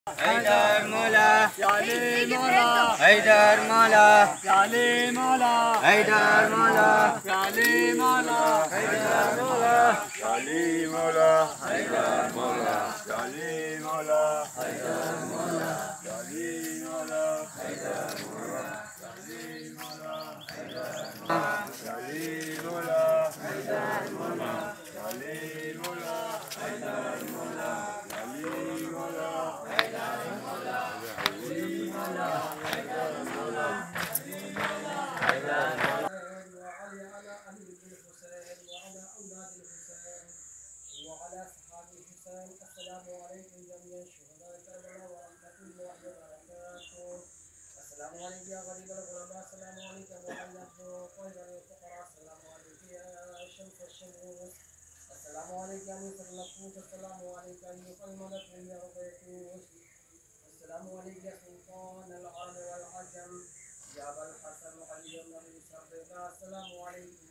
حيدر مولا يا علي مولا حيدر مولا يا علي مولا حيدر مولا يا علي مولا حيدر مولا يا علي مولا حيدر مولا يا علي مولا حيدر مولا يا علي مولا حيدر مولا يا علي مولا حيدر مولا يا علي مولا حيدر مولا يا علي مولا حيدر مولا وعلي على علي بن الحسين وعلى أولاد الحسين وعلى أصحاب الحسين. السلام عليكم جميعا شهداء كربلاء ورحمة الله وبركاته. السلام عليك يا غريب الغرباء، السلام عليك يا معلم طيب الفقراء، السلام عليك يا شمس الشموس، السلام عليك يا مصر النفوس، السلام عليك أيها الملك يا ربيتوس، السلام عليك يا سلطان العرب والعجم يا أبا الحسن علي بن أبي السلام عليكم